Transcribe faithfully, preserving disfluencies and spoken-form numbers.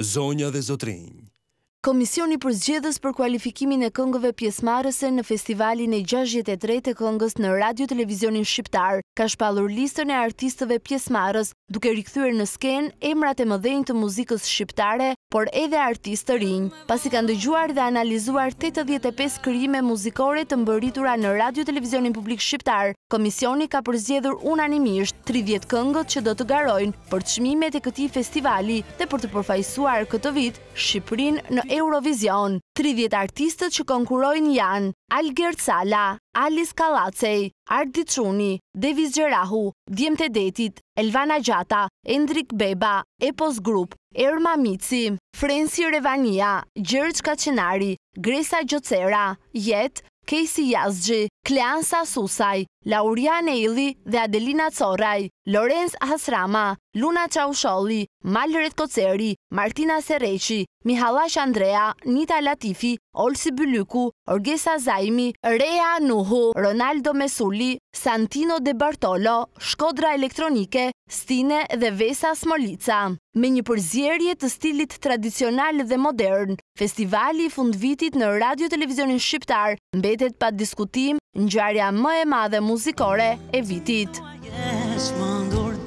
Zonja dhe zotrinj. Komisioni për zgjedhës për kualifikimin e këngëve pjesëmarrëse në festivalin e gjashtëdhjetë e tretë të këngës në Radio Televizionin Shqiptar ka shpallur listën e artistëve pjesëmarrës, duke rikthyer në skenë emrat e mëdhenj të muzikës shqiptare, por edhe artistë të rinj. Pasi kanë dëgjuar dhe analizuar tetëdhjetë e pesë krijime muzikore të mbërritura në Radio Televizionin Publik Shqiptar, komisioni ka përzgjedhur unanimisht tridhjetë këngët që do të garojnë për çmimet e këtij festivali dhe për të përfaqësuar këtë vit Shqipërinë në Eurovision. tridhjetë artistët që konkurrojnë janë Algert Sala, Alis Kallacej, Ardi Çuni, Devis Gjerahu, Djemt e Detit, Elvana Gjata, Endrik Beba, Epos Group, Erma Mici, Frensi Revania, Gjergj Kaçenari, Gresa Gjocera, Jet, Kesi Yazgji, Kleansa Susaj, Laurian Eili dhe Adelina Coraj, Lorenz Hasrama, Luna Çausholli, Malret Koceri, Martina Sereqi, Mihallash Andrea, Nita Latifi, Olsi Bylyku, Orgesa Zaimi, Rea Nuhu, Ronaldo Mesuli, Santino De Bartolo, Shkodra Elektronike, Stine dhe Vesa Smolica. Me një përzierje të stilit tradicional dhe modern, festivali i fundvitit në Radio Televizionin Shqiptar mbetet pa diskutim ngjarja më e madhe muzikore e vitit.